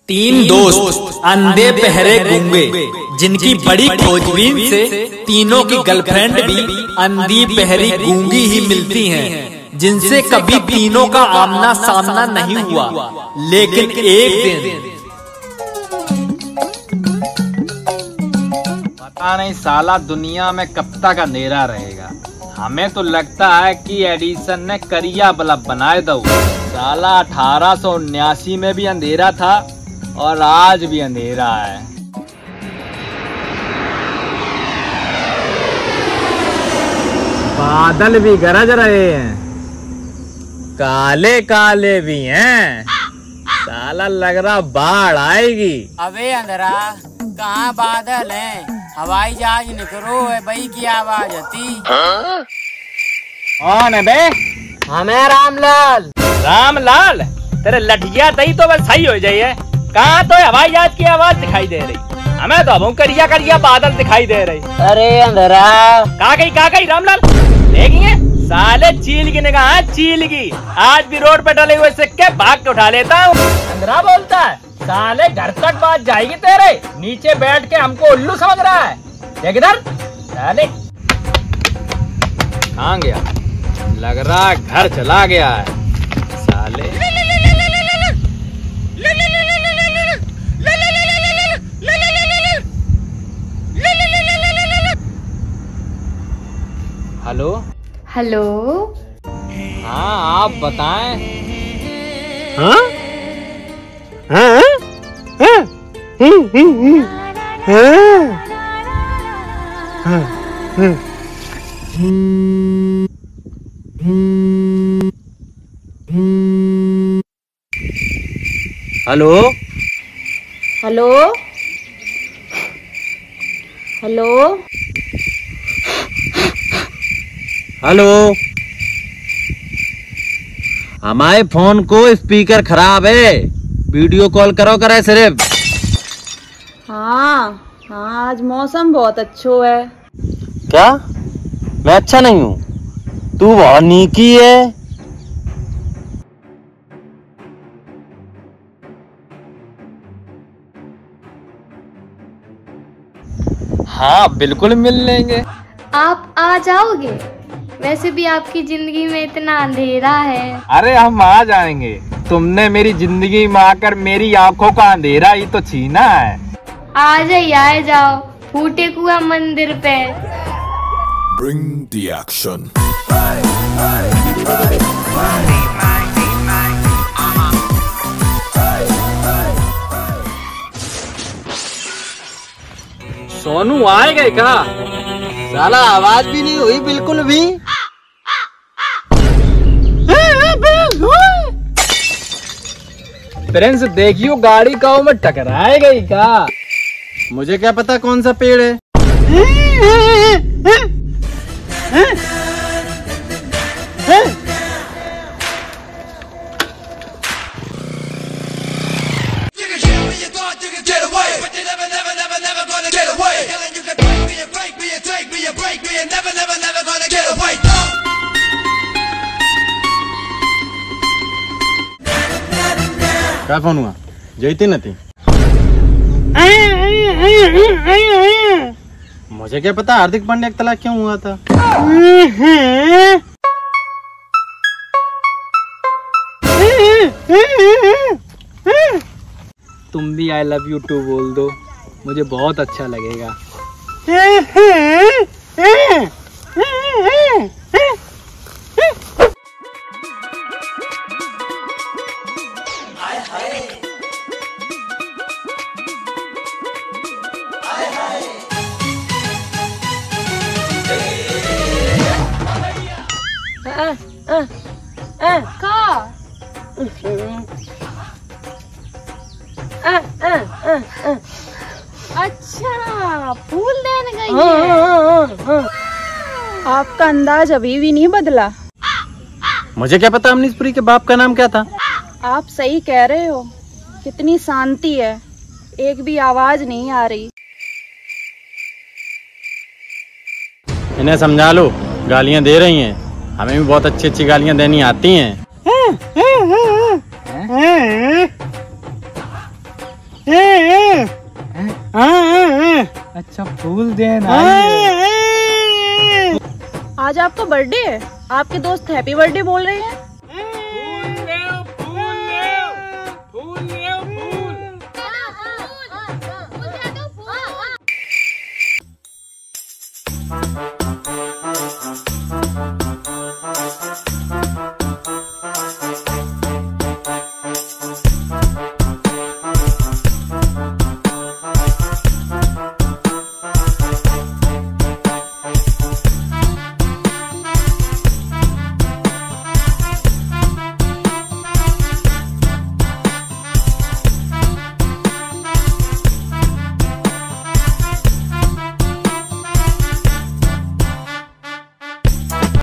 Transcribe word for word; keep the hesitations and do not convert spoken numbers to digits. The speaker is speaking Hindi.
तीन दोस्त अंधे बहरे गूंगे जिनकी बड़ी खोजबीन से तीनों की गर्लफ्रेंड भी अंधी बहरी गूंगी ही मिलती हैं, जिनसे कभी तीनों का आमना सामना नहीं हुआ। लेकिन एक दिन पता नहीं साला दुनिया में कब तक अंधेरा रहेगा। हमें तो लगता है कि एडिसन ने करिया बल्ब बनाए दो। साला अठारह सौ उन्यासी में भी अंधेरा था और आज भी अंधेरा है। बादल भी गरज रहे हैं, काले काले भी हैं। साला लग रहा बाढ़ आएगी। अबे अंधेरा कहाँ बादल हैं? हवाई जहाज निकलो है भाई की आवाज आती। कौन है बे? हमें रामलाल। रामलाल तेरे लठिया तई तो बस सही हो जाइए। कहाँ तो हवाई जहाज की आवाज दिखाई दे रही, हमें तो अब करिया करिया बादल दिखाई दे रही। अरे अंधेरा कहा गई कहा गई रामलाल? देखिए साले चील की निगाह, चील की। आज भी रोड पे डले हुए सिक्के भाग के उठा लेता हूँ। अंधेरा बोलता है साले घर तक बात जाएगी तेरे, नीचे बैठ के हमको उल्लू समझ रहा है। देख इधर साले कहाँ गया, लग रहा घर चला गया है साले। Hello hello. हाँ आप बताएं। हाँ हाँ हाँ हाँ हाँ हेलो हेलो हेलो हेलो। हमारे फोन को स्पीकर खराब है, वीडियो कॉल करो करे सिर्फ। हाँ हाँ आज मौसम बहुत अच्छा है। क्या मैं अच्छा नहीं हूँ? तू बहुत नीकी है। हाँ बिल्कुल मिल लेंगे। आप आ जाओगे? वैसे भी आपकी जिंदगी में इतना अंधेरा है। अरे हम आ जाएंगे। तुमने मेरी जिंदगी में आकर मेरी आंखों का अंधेरा ही तो छीना है। आ जाइए, आ जाओ फूटे कुआ मंदिर पे। Bring the action. सोनू आए गए का? साला आवाज भी नहीं हुई बिल्कुल भी। प्रिंस देखियो गाड़ी काऊ में टकराए गई का? मुझे क्या पता कौन सा पेड़ है। क्या फोन हुआ? जयती न थी? मुझे क्या पता हार्दिक पांड्या का तलाक क्यों हुआ था। तुम भी आई लव यू टू बोल दो, मुझे बहुत अच्छा लगेगा। अच्छा फूल देने गई है। आपका अंदाज अभी भी नहीं बदला। मुझे क्या पता अमरीशपुरी के बाप का नाम क्या था। आप सही कह रहे हो, कितनी शांति है, एक भी आवाज नहीं आ रही। इन्हें समझा लो, गालियां दे रही हैं। हमें भी बहुत अच्छी अच्छी गालियां देनी आती हैं। अच्छा फूल देना। आज आपका बर्थडे है, आपके दोस्त हैप्पी बर्थडे बोल रहे हैं।